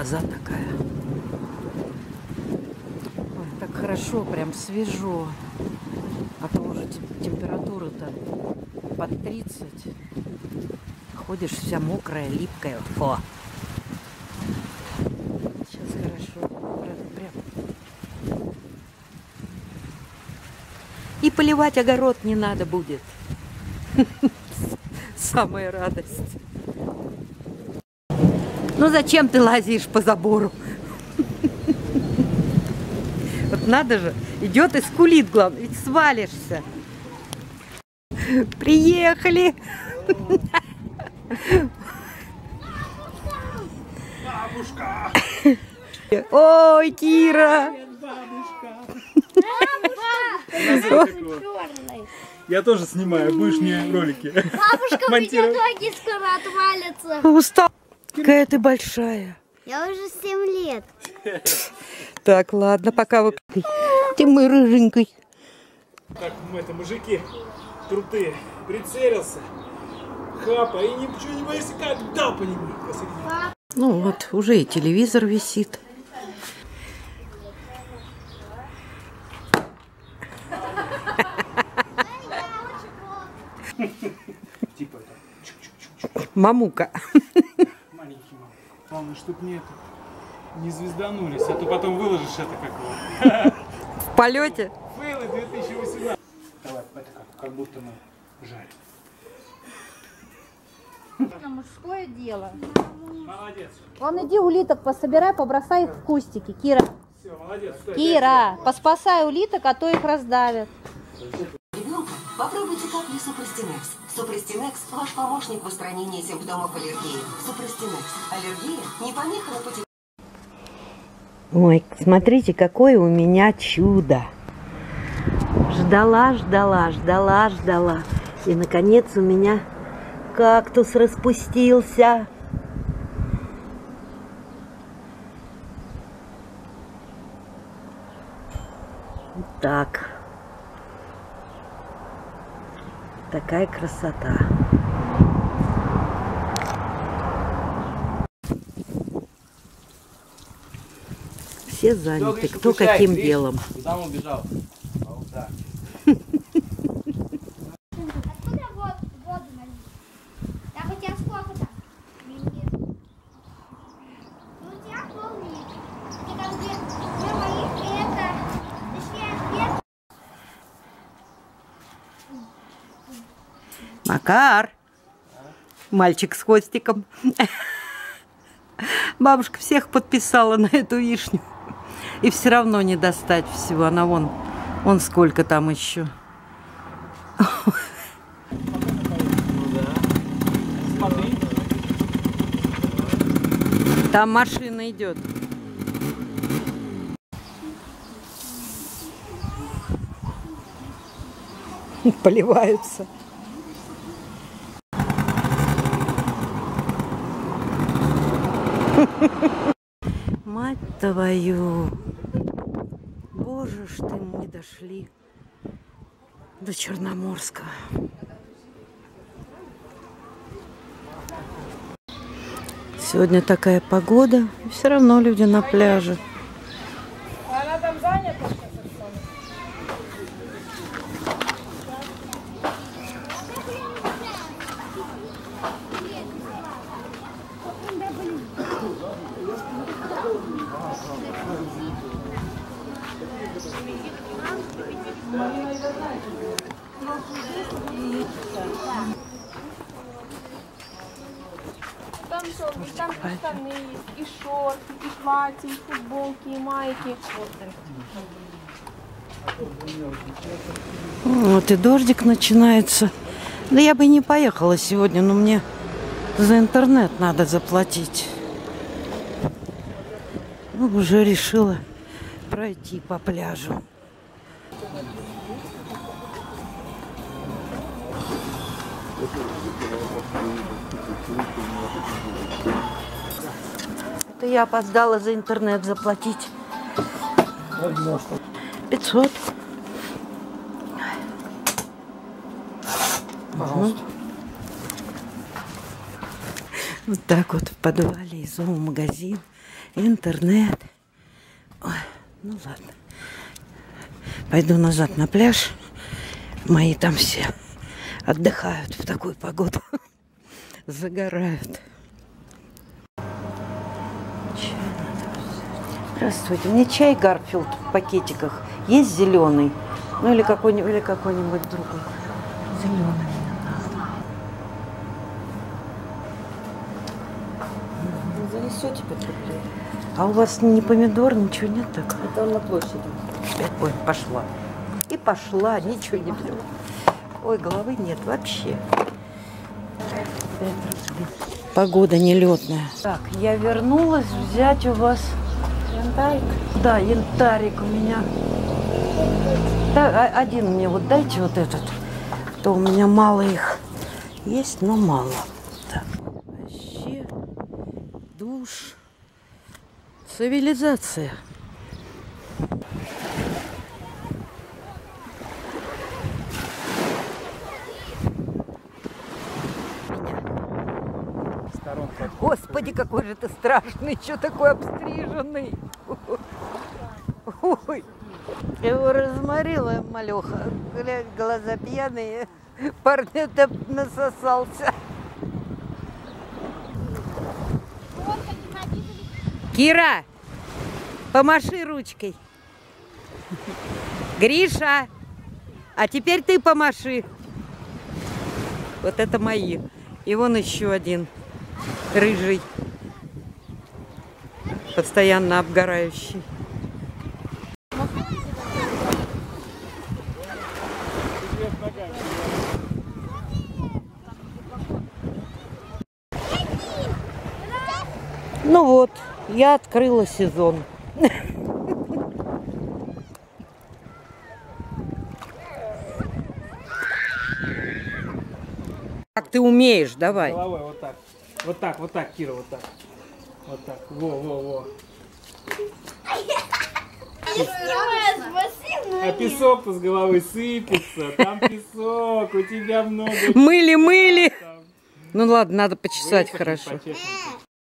гроза такая. Ой, так хорошо, прям свежо. А то уже температура-то под 30. Ходишь вся мокрая, липкая. Фу. Сейчас хорошо. Прям. И поливать огород не надо будет. Самая радость. Ну зачем ты лазишь по забору? Вот надо же, идет и скулит, главное, ведь свалишься. Приехали. Бабушка. Ой, Кира. Я тоже снимаю, будешь мне ролики. Бабушка, у меня ноги скоро отвалятся. Устал. Какая ты большая. Я уже 7 лет. Так, ладно, пока вы... Ты мой рыженький. Так, мы-то мужики крутые. Прицелился. Хапа, и ничего не боишься, как дал по нему посередине. Ну вот, уже и телевизор висит. Типа это. Мамука. Маленький мам. Главное, чтоб не звезданулись, а то потом выложишь это как его. В полете. Фейлы 2018. Давай, это как будто мы жарим. Это мужское дело. Молодец. Вон иди улиток пособирай, побросай их в кустики. Кира, Все, молодец. Стой, Кира, поспасай улиток, а то их раздавят. Ребенка, попробуйте капли Супрастинекс. Супрастинекс – ваш помощник в устранении симптомов аллергии. Супрастинекс. Аллергия не помеха на пути. Ой, смотрите, какое у меня чудо. Ждала. И, наконец, у меня кактус распустился. Вот так. Такая красота. Все заняты. Кто каким делом. Куда он убежал? Да. Откуда воду налить? Так у тебя сколько там? Ну у тебя пол-литра. И как две моих, и это... Точнее, Макар. Мальчик с хвостиком. Бабушка всех подписала на эту вишню. И все равно не достать всего. Она вон сколько там еще. Смотри. Там машина идет. Поливаются. Мать твою. Боже ж ты, мы дошли до Черноморского. Сегодня такая погода, и все равно люди на пляже. Она там занята? Там штаны есть, и шорты, и платья, и футболки, и майки. Вот и дождик начинается. Да я бы не поехала сегодня, но мне за интернет надо заплатить. Ну, уже решила пройти по пляжу. Это я опоздала за интернет заплатить. 500. Угу. Вот так вот в подвале и зоомагазин. интернет. Ой, ну ладно. Пойду назад на пляж. Мои там все отдыхают в такую погоду. Загорают. Здравствуйте. Мне чай Гарфилд в пакетиках. Есть зеленый? Ну или какой-нибудь другой. Зеленый. Занесете 5 рублей. А у вас не помидор, ничего нет так? Это он на площади. Ой, пошла. И пошла, ничего не взяла. Ой, головы нет вообще. Погода нелетная. Так, я вернулась взять у вас янтарик. Да, янтарик у меня. Да, один мне вот дайте вот этот. То у меня мало их есть, но мало. Так, вообще душ. Цивилизация. Господи, какой же ты страшный, что такой обстриженный. Ой, я его разморила, малеха. Глаза пьяные, парня-то насосался. Кира, помаши ручкой. Гриша, а теперь ты помаши. Вот это мои. И вон еще один. Рыжий, постоянно обгорающий. Ну вот, я открыла сезон. Как ты умеешь, давай. Головой вот так. Вот так, Кира, вот так. Вот так. Во. А песок-то с головы сыпется. Там песок, у тебя много. Мыли. Ну ладно, надо почесать хорошо. Почешем.